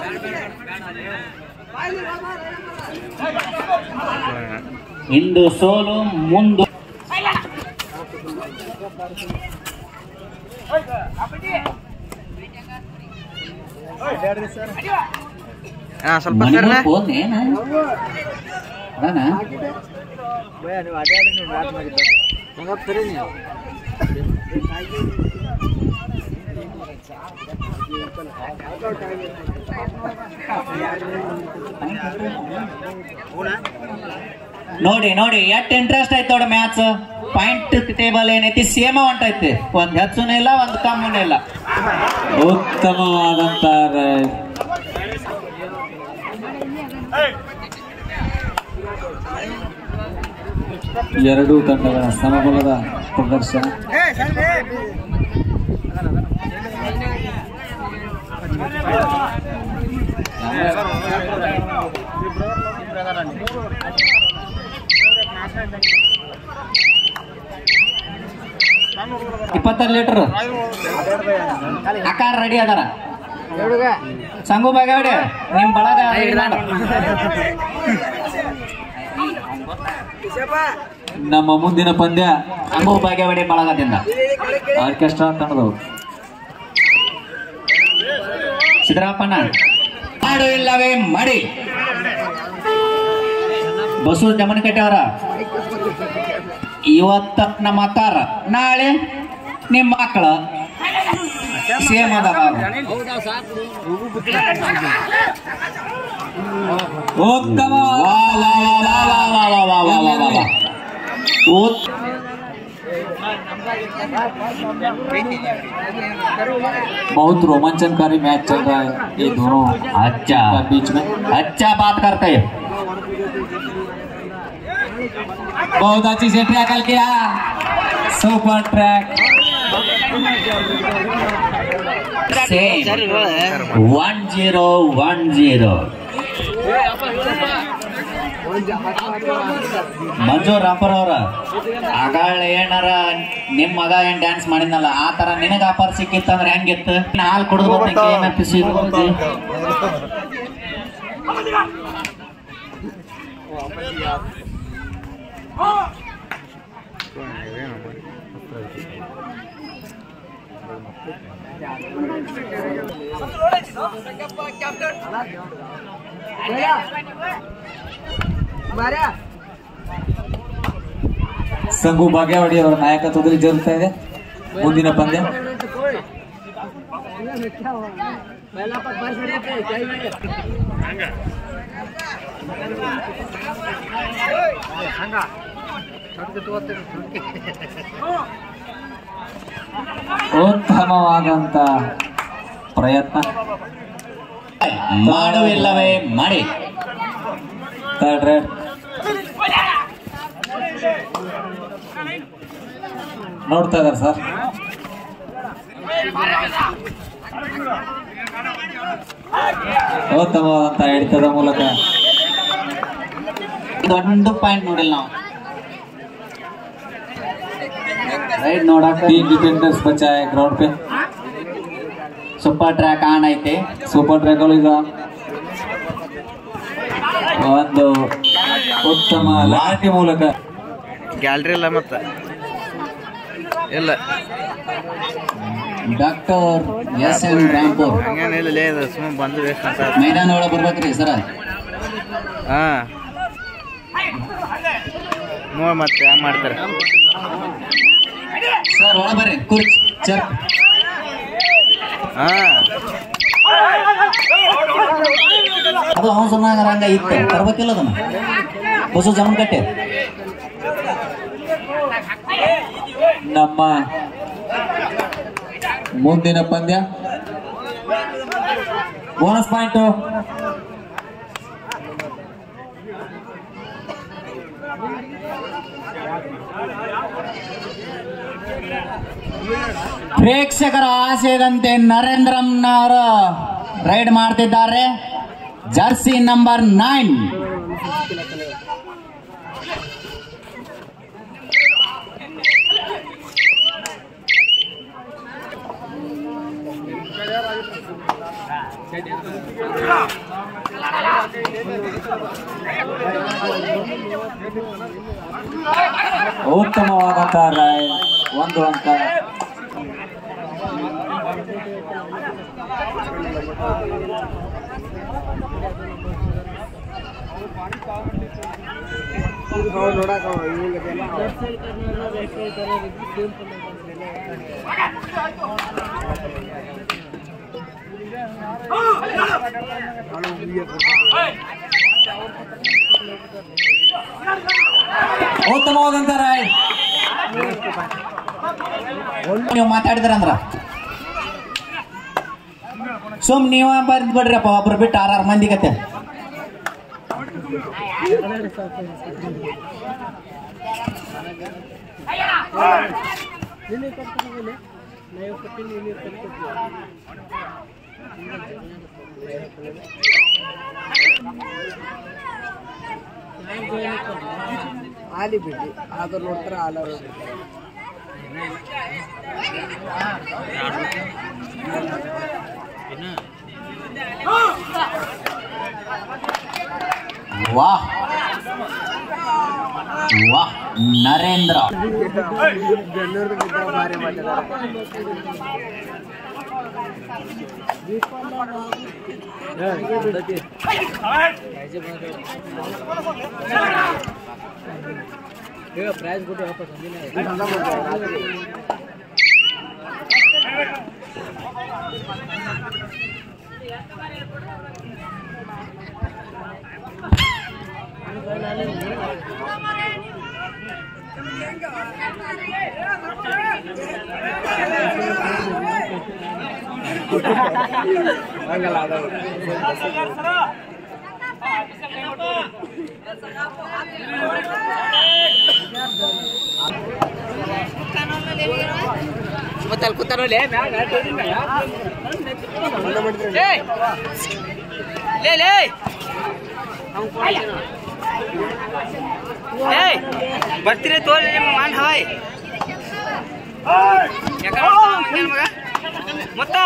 ಇಂದು ಸೋಲು ಮುಂದು ಸ್ವಲ್ಪ ನೋಡಿ ನೋಡಿ ಎಷ್ಟು ಇಂಟ್ರೆಸ್ಟ್ ಐತೆ ನೋಡಿ ಮ್ಯಾಚ್. ಪಾಯಿಂಟ್ ಟೇಬಲ್ ಏನೈತಿ ಸೇಮ ಹೊಂಟೈತಿ, ಒಂದ್ ಹೆಚ್ಚುನೂ ಇಲ್ಲ ಒಂದ್ ಕಮ್ಮನೂ ಇಲ್ಲ. ಉತ್ತಮವಾದಂತ ಎರಡೂ ತಂಡಗಳ ಸಮಬಲದ ಪ್ರದರ್ಶನ. ಇಪ್ಪತ್ತಾರು ಲೀಟರ್ ಆಕಾರ ರೆಡಿ ಅದಾರ. ಸಂಗು ಬಾಗೇವಾಡಿ ನಿಮ್ ಬಳಗ ನಮ್ಮ ಮುಂದಿನ ಪಂದ್ಯ ಸಂಗು ಬಾಗೇವಾಡಿ ಬಳಗದಿಂದ ಆರ್ಕೆಸ್ಟ್ರಾ ತಂಡದವರು. ಸಿದ್ದರಾಪಣ್ಣ ಮಾಡು ಇಲ್ಲವೇ ಮಾಡಿ. ಬಸು ಜಮನಕಟ್ಟೆ ಅವರ ಇವತ್ತ ನಮ್ಮ ಅಕ್ಕಾರ, ನಾಳೆ ನಿಮ್ಮ ಮಕ್ಕಳ ಸೇಮ್ ಅದಾವ. बहुत रोमांचनकारी मैच चल रहा है ये दोनों अच्छा बीच में. अच्छा बात करते हैं. बहुत अच्छी से टैकल किया, सुपर ट्रैक. 1-0 ಮಂಜು ರಾಪರ್ ಅವರ ಆಗಾಳ ಏನಾರ ನಿಮ್ ಮಗ ಏನ್ ಡ್ಯಾನ್ಸ್ ಮಾಡಿದ್ನಲ್ಲ ಆ ತರ ನಿನಗ ಆಫರ್ ಸಿಕ್ಕಿತ್ತಂದ್ರೆ ಹೆಂಗಿತ್ತು? ಹಾಲು ಕುಡಿದು ಏನಪ್ಪಿಸಿ ಸಂಗು ಬಾಗೇವಾಡಿ ಅವರ ನಾಯಕತ್ವದಲ್ಲಿ ಜರುಗ್ತಾ ಇದೆ ಮುಂದಿನ ಪಂದ್ಯ. ಉತ್ತಮವಾದಂತ ಪ್ರಯತ್ನ. ಮಾಡುವಿಲ್ಲವೇ ಮಾಡಿ. ಥರ್ಡ್ ರೇಡ್ ನೋಡ್ತಾ ಇದ್ದಾರೆ ಸರ್. ಉತ್ತಮವಾದಂತ ಹಿಡಿತದ ಮೂಲಕ ದೊಡ್ಡ ಪಾಯಿಂಟ್ ನೋಡಿಲ್ಲ ನಾವು. ರೈಟ್ ನೋಡಕ್ 3 डिफेंडर्स बचा है ग्राउंड पे. ಸೂಪರ್ ಟ್ರ್ಯಾಕ್ ಆನ್ ಐತೆ. ಸೂಪರ್ ಟ್ರ್ಯಾಕ್ ಈಗ ಒಂದು ಉತ್ತಮ ಲಾಟಿ ಮೂಲಕ ಗ್ಯಾಲರಿ ಇಲ್ಲ ಮತ್ತೆ ಇಲ್ಲ ಡಾಕ್ಟರ್ ಎಸ್.ಎನ್. ರಾಂಪುರ್ ಹಂಗೇನಿಲ್ಲ, ಸುಮ್ಮನೆ ಬಂದು ವೇಸ್ಟ್ ಅಂತ ಮೈದಾನ ಒಳಗೆ ಬರ್ಬೇಕ್ರಿ ಸರ. ನೋಡಿ ಮತ್ತೆ ಹಂಗೆ ಮಾಡ್ತಾರೆ ಸರ್. ಒಳ ಬರ್ರಿ ಕುರ್ಚಿ ಚರ್. ಅದು ಅವನ ಸುಮ್ಮನೆ ಹಂಗ ಇತ್ತು ತರ್ಬೇಕಿಲ್ಲ ಅದನ್ನ. ಬಸು ಜಮನಕಟ್ಟೆ ನಮ್ಮ ಮುಂದಿನ ಪಂದ್ಯ ಬೋನಸ್ ಪಾಯಿಂಟ್. ಪ್ರೇಕ್ಷಕರ ಆಶಯದಂತೆ ನರೇಂದ್ರಮ್ನವರು ರೈಡ್ ಮಾಡ್ತಿದ್ದಾರೆ. Jersey number 9. ಉತ್ತಮವಾದಂತ ರಾಯ್ 1 ಅಂಕ. ಉತ್ತಮವಾದಂತ ರಾಯ್. ನೀವು ಮಾತಾಡಿದ್ರಂದ್ರ ಸುಮ್ ನೀವ ಬರ್ದ್ ಬಿಡ್ರಪ್ಪ, ಒಬ್ರು ಬಿಟ್ಟು 6 ಮಂದಿ ಗತೆ. ಆಲಿ ಬಿಡಿ ಆದ್ರೂ ನೋಡ್ತಾರ ಆಲವರು ವಾಹ್ ವಾಹ್ ನರೇಂದ್ರ. ಭಾರಿ ಮಾಡಿದ್ದಾರೆ. प्राइस गुटे वापस ಕೂತಾನೋಲೆ ಬರ್ತೀರಿ ತೋರಿ ಮಾನ್ ಹವಾಯ್ ಮಗ ಮೊತ್ತ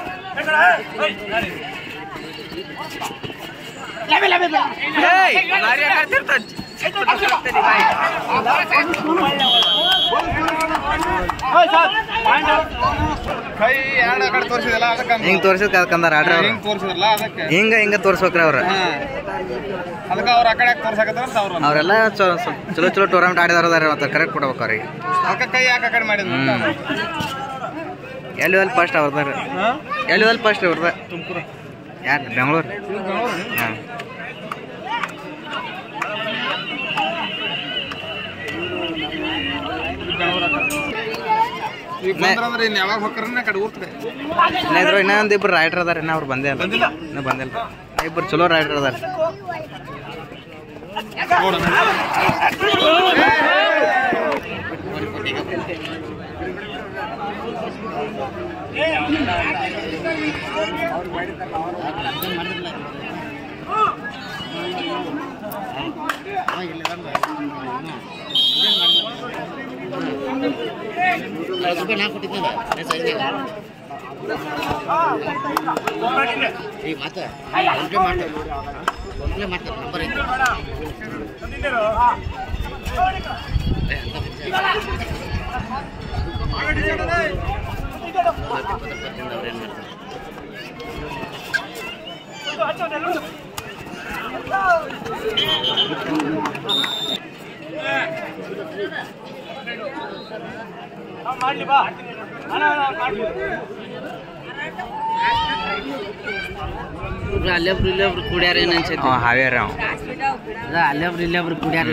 ಹಿಂಗ್ ತೋರ್ಸಿದ್ ಕಲ್ಕಂದಾರ ಆಡ್ರಿ ಅವ್ರು. ಹಿಂಗ ತೋರ್ಸ್ಬೇಕ್ರಿ ಅವ್ರ. ಅವ್ರೆಲ್ಲ ಚಲೋ ಚಲೋ ಟೂರ್ನಮೆಂಟ್ ಆಡಿದಾರ ಮತ್ತೆ ಕರೆಕ್ಟ್ ಕೊಡ್ಬೇಕು ಅವ್ರಿಗೆ. ಎಲ್ಲಿ ಫಸ್ಟ್ ಅವ್ರದಾರ, ಎಲ್ಲಿ ಫಸ್ಟ್ ಅವ್ರದ ಯಾರು ಬೆಂಗಳೂರು. ಹಾಂ ಇದ್ರು ಇನ್ನೊಂದು ಇಬ್ರು ರೈಡರ್ ಅದಾರ, ಇನ್ನ ಅವ್ರು ಬಂದೇ ಅಲ್ಲ, ಇನ್ನೂ ಬಂದಿಲ್ಲ. ಇಬ್ರು ಚಲೋ ರೈಡರ್ ಅದಾರ. ಅಲ್ಲೊಬ್ರು ಇಲ್ಲೊಬ್ರು ಕುಡಿಯಾರ ಏನ್ ಅನ್ಸೈತಿ. ಹಾವೇರಿ ಅಲ್ಲೊಬ್ರು ಇಲ್ಲೊಬ್ರು ಕುಡಿಯಾರ.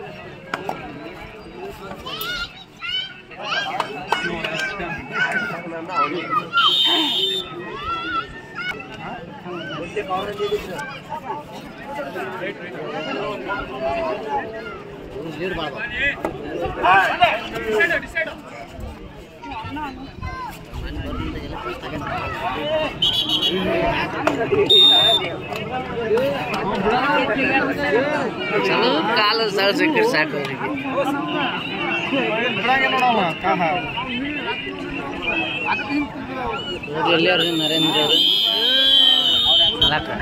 ಚಲೋ ಕಾಲ ಸಳ್ಸಕ್ಕೆ ಸಾಕು ಅವರಿಗೆ. ಎಲ್ಲಿಯವ್ರು ನರೇಂದ್ರ ಅವರು ಅದಕ್ಕೆ